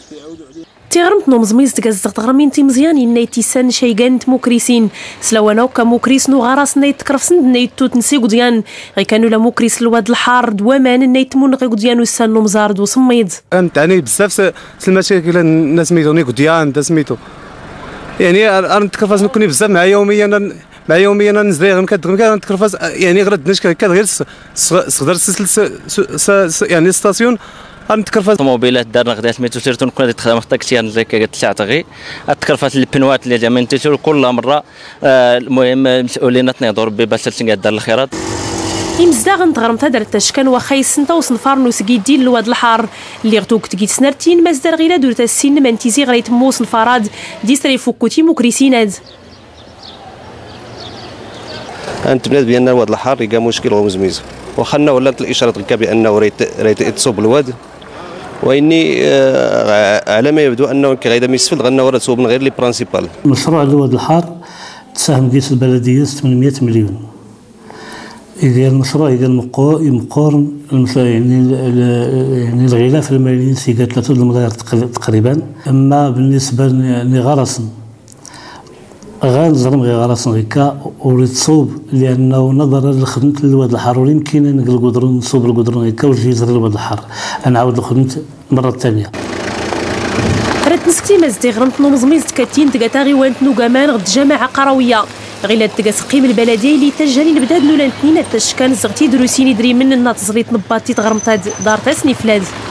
تيغرمت نومزميز تكازت تغرمين تي مزيان إني تيسان شيغان تموكريسين سلاوانا وكموكريس نو غراس نايت تكرفسن نايت توتنسي قديان غي كانوا لا موكريس الواد الحار دوامان نايت تمون غي قديان وسان نومزارد وسميد تعني بزاف المشاكل الناس سميتوني قديان دا سميتو يعني انا نتكرفس نكوني بزاف مع يوميا نزل غير كدغم نتكرفس يعني غير دناش غير صغر يعني ستاسيون نتكرفس الطوموبيلات دارنا غدا سميتو سيرتو نكون تخدم كتير زي كتعطغي تكرفس البنوات اللي زعما نتيجو كل مره المهم المسؤولين تنظروا بباس دار الخيرات يمزداغن تغرمت هذا التشكان وخاي السنتا وصنفار نوسكيدي الواد الحار اللي غتوك تكيت سنرتين مازدار غير دورت السن منتيزي غريت موس الفراد ديستري فوكوتي مكريسيناد انت بلاد بان الواد الحار يلقى مشكل ومزميز وخلنا ولات الاشاره تلقى بانه ريت تصوب الواد واني على ما يبدو انه كغيدا ما يستفد غنى ورا تصوب من غير لي برانسيبال. مشروع الواد الحار تساهم كيس البلديه 800 مليون. إذا المشروع يمقورن يعني الغلاف المالي سيقا 3 الملايير تقريبا. اما بالنسبه لغرسن غنزرم غير غرسن هكا وريتصوب لانه نظرا لخدمه الواد الحار ولا يمكن نقل القدرون نصوب القدرون هكا وجيزر الواد الحار نعاود الخدمه المره الثانيه. رات نسكتي مازدي غرمت نومزميز تكاتين تقاتا غيوانت نوكامان غد جماعه قرويه غير تلقى سقيم البلديه اللي تجاني البداد لولا الاثنين التشكان زغتي دروسيني دري من الناط زغليت نباتي تغرمت دار تسني فلاد.